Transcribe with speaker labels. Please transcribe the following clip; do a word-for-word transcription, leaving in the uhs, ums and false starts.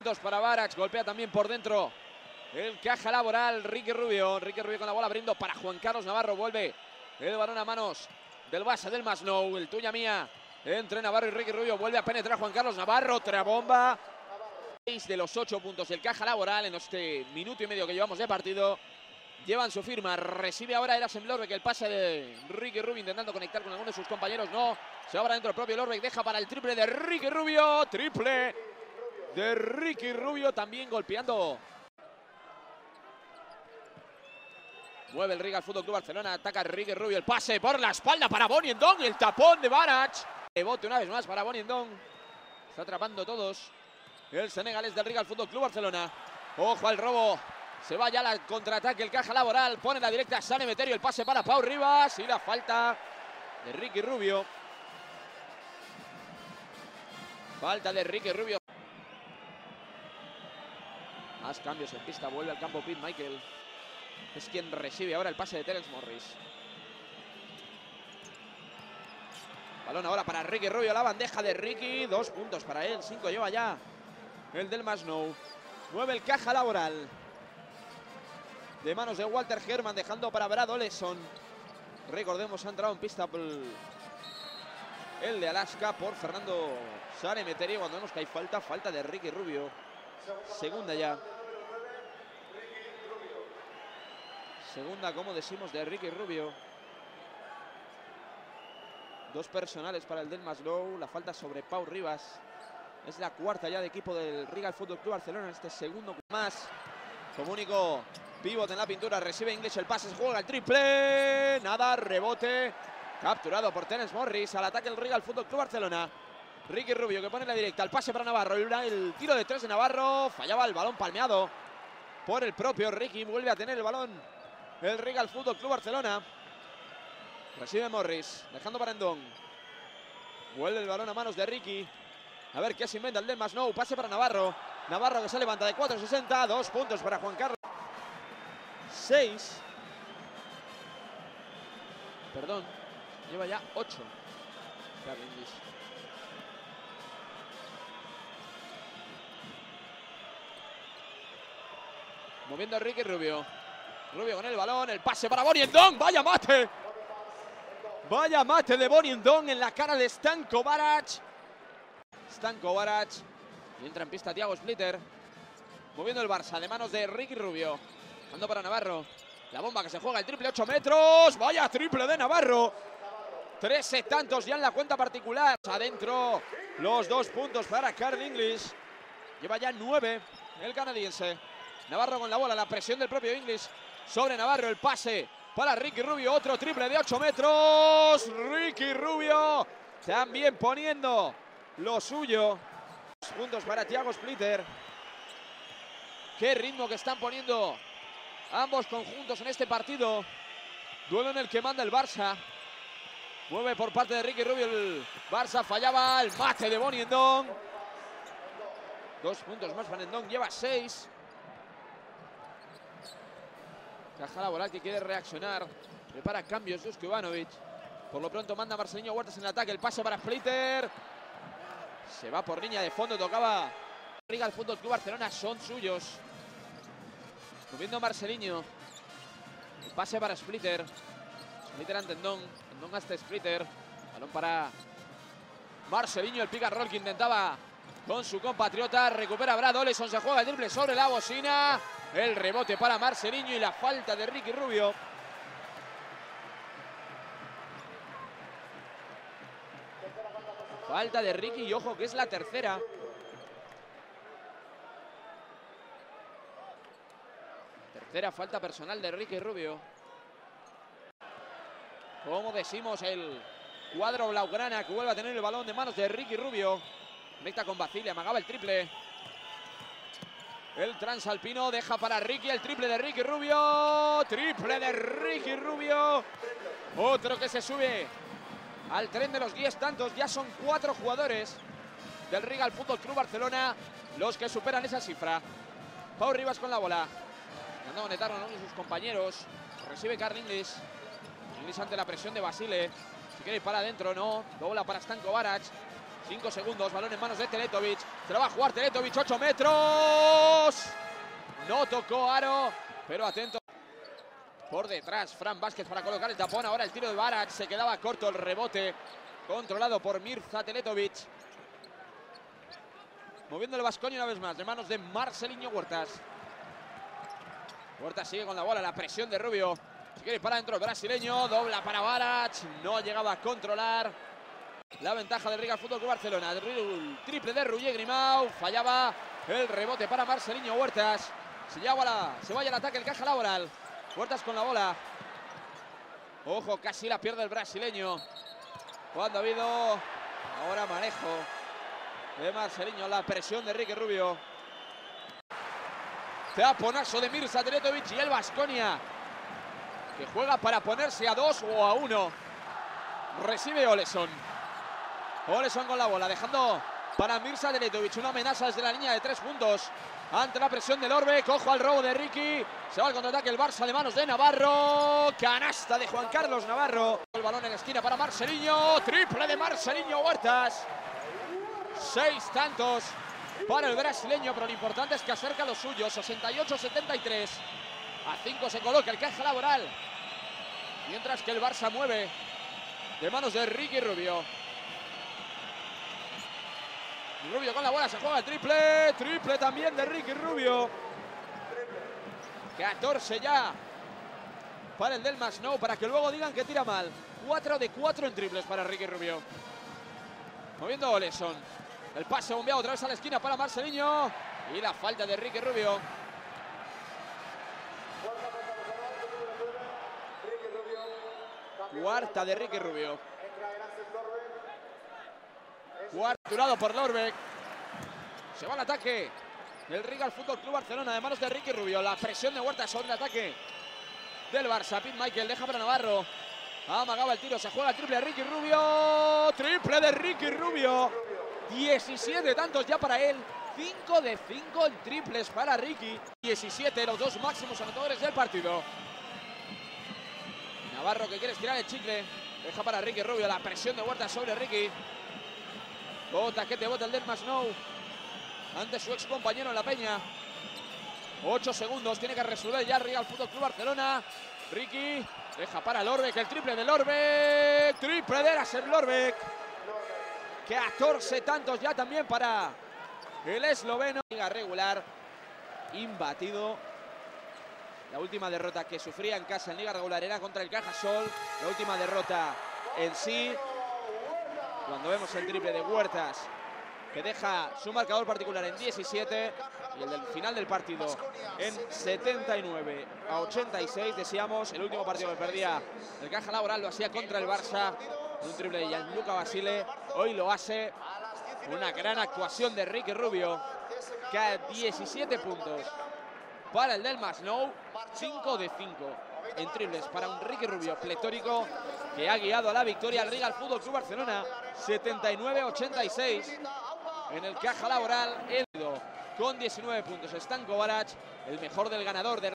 Speaker 1: Dos para Barac, golpea también por dentro el caja laboral, Ricky Rubio. Ricky Rubio con la bola abriendo para Juan Carlos Navarro. Vuelve el balón a manos del base del Masnou, el tuya mía. Entre Navarro y Ricky Rubio, vuelve a penetrar Juan Carlos Navarro, otra bomba. seis de los ocho puntos el caja laboral en este minuto y medio que llevamos de partido. Llevan su firma, recibe ahora el Lorbeck, el pase de Ricky Rubio intentando conectar con alguno de sus compañeros, no. Se va para dentro el propio Lorbeck, deja para el triple de Ricky Rubio, triple de Ricky Rubio, también golpeando. Mueve el Riga Fútbol Club Barcelona, ataca Ricky Rubio, el pase por la espalda para Bonnie Ndong, el tapón de Barac. Rebote una vez más para Bonnie Ndong. Está atrapando todos el senegalés del Riga Fútbol Club Barcelona. Ojo al robo. Se va ya al contraataque el caja laboral. Pone la directa a San Emeterio. El pase para Pau Rivas. Y la falta de Ricky Rubio. Falta de Ricky Rubio. Más cambios en pista. Vuelve al campo Pete Michael. Es quien recibe ahora el pase de Terence Morris. Balón ahora para Ricky Rubio. La bandeja de Ricky. Dos puntos para él. Cinco lleva ya el del Masnou. Mueve el caja laboral. De manos de Walter Herman, dejando para Brad Oleson. Recordemos, ha entrado en pista por el de Alaska por Fernando San Emeterio. Cuando vemos que hay falta, falta de Ricky Rubio. Segunda ya. Segunda, como decimos, de Ricky Rubio. Dos personales para el del Masnou. La falta sobre Pau Rivas. Es la cuarta ya de equipo del Riga Fútbol Club Barcelona en este segundo más. Como único pívot en la pintura, recibe English el pase, se juega el triple. Nada, rebote. Capturado por Terence Morris. Al ataque el Riga Fútbol Club Barcelona. Ricky Rubio que pone la directa. El pase para Navarro. El, el tiro de tres de Navarro. Fallaba el balón palmeado por el propio Ricky. Vuelve a tener el balón el Riga Fútbol Club Barcelona. Recibe Morris. Dejando para Ndong. Vuelve el balón a manos de Ricky. A ver qué se inventa el del Masnou. Pase para Navarro. Navarro que se levanta de cuatro sesenta. Dos puntos para Juan Carlos. Seis. Perdón. Lleva ya ocho. Moviendo a Ricky Rubio. Rubio con el balón. El pase para Bonnie Ndong. Vaya mate. Vaya mate de Bonnie Ndong en la cara de Stanko Barac. Stanko Barac. Y entra en pista Thiago Splitter. Moviendo el Barça de manos de Ricky Rubio. Ando para Navarro. La bomba que se juega el triple, ocho metros. Vaya triple de Navarro. Trece tantos ya en la cuenta particular. Adentro los dos puntos para Carl English. Lleva ya nueve el canadiense. Navarro con la bola, la presión del propio English sobre Navarro. El pase para Ricky Rubio. Otro triple de ocho metros. Ricky Rubio también poniendo lo suyo. Puntos para Thiago Splitter. Qué ritmo que están poniendo ambos conjuntos en este partido. Duelo en el que manda el Barça. Mueve por parte de Ricky Rubio el Barça. Fallaba el mate de Bonnie Ndong. Dos puntos más para Ndong. Lleva seis. Caja laboral que quiere reaccionar. Prepara cambios Dusko Ivanovic. Por lo pronto manda Marcelinho Huertas en el ataque. El pase para Splitter. Se va por línea de fondo. Tocaba Riga al Fútbol Club Barcelona. Son suyos. Moviendo Marcelinho. El pase para Splitter. Splitter ante Ndong. Ndong hasta Splitter. Balón para Marcelinho. El pick and roll que intentaba con su compatriota. Recupera Brad Oleson. Se juega el triple sobre la bocina. El rebote para Marcelinho y la falta de Ricky Rubio. Falta de Ricky y ojo que es la tercera. Tercera falta personal de Ricky Rubio. Como decimos, el cuadro blaugrana que vuelve a tener el balón de manos de Ricky Rubio. Conecta con Basile, amagaba el triple. El transalpino deja para Ricky el triple de Ricky Rubio. Triple de Ricky Rubio. Otro que se sube al tren de los diez tantos. Ya son cuatro jugadores del Riga Fútbol Club Barcelona los que superan esa cifra. Pau Rivas con la bola. Anda a conectar con uno de sus compañeros. Recibe Carl English. English ante la presión de Basile. Si quiere ir para adentro, no. Bola para Stanko Barac. cinco segundos, balón en manos de Teletovic. Se la va a jugar Teletovic, ocho metros. No tocó aro, pero atento. Por detrás, Fran Vázquez para colocar el tapón. Ahora el tiro de Barac, se quedaba corto el rebote. Controlado por Mirza Teletovic. Moviendo el Baskonia una vez más, de manos de Marcelinho Huertas. Huertas sigue con la bola, la presión de Rubio. Si quiere ir para adentro el brasileño, dobla para Barac. No llegaba a controlar la ventaja del Riga Fútbol Club Barcelona. El triple de Roger Grimau, fallaba el rebote para Marcelinho Huertas. Se, lleva la, se vaya al ataque el Caja Laboral. Huertas con la bola. Ojo, casi la pierde el brasileño. Cuando ha habido ahora manejo de Marcelinho, la presión de Ricky Rubio. Taponazo de Mirza Teletovic y el Baskonia, que juega para ponerse a dos o a uno. Recibe Oleson. Oleson con la bola, dejando para Mirza Teletovic una amenaza desde la línea de tres puntos. Ante la presión del Orbe, cojo al robo de Ricky. Se va al contraataque el Barça de manos de Navarro. Canasta de Juan Carlos Navarro. El balón en la esquina para Marcelinho. Triple de Marcelinho Huertas. Seis tantos para el brasileño, pero lo importante es que acerca a los suyos. sesenta y ocho setenta y tres. A cinco se coloca el Caja Laboral. Mientras que el Barça mueve de manos de Ricky Rubio. Rubio con la bola, se juega el triple. Triple también de Ricky Rubio. catorce ya para el del Masnou, para que luego digan que tira mal. cuatro de cuatro en triples para Ricky Rubio. Moviendo Oleson. El pase bombeado otra vez a la esquina para Marcelinho. Y la falta de Ricky Rubio. Cuarta de Ricky Rubio. Cuarturado por Lorbeck. Se va al ataque el Riga Fútbol Club Barcelona de manos de Ricky Rubio. La presión de Huerta sobre el ataque del Barça. Pete Michael deja para Navarro. Amagaba el tiro, se juega el triple de Ricky Rubio. Triple de Ricky Rubio. diecisiete tantos ya para él. cinco de cinco en triples para Ricky. diecisiete, los dos máximos anotadores del partido. Navarro que quiere estirar el chicle. Deja para Ricky Rubio. La presión de Huerta sobre Ricky. Bota que te bota el del Masnou ante su ex compañero en la Peña. ocho segundos, tiene que resolver ya el Real Fútbol Club Barcelona. Ricky deja para Lorbeck, el triple de Lorbeck. Triple de Nasser Lorbeck. catorce tantos ya también para el esloveno. Liga regular, imbatido. La última derrota que sufría en casa en Liga regular era contra el Cajasol. La última derrota en sí, cuando vemos el triple de Huertas, que deja su marcador particular en diecisiete y el del final del partido en setenta y nueve a ochenta y seis. Decíamos, el último partido que perdía el Caja Laboral lo hacía contra el Barça. Un triple de Gianluca Basile. Hoy lo hace una gran actuación de Ricky Rubio, que a diecisiete puntos para el del Masnou. cinco de cinco en triples para un Ricky Rubio pletórico, que ha guiado a la victoria al Real Fútbol Club Barcelona setenta y nueve a ochenta y seis en el Caja Laboral. El con diecinueve puntos, Stanko Barac, el mejor del ganador de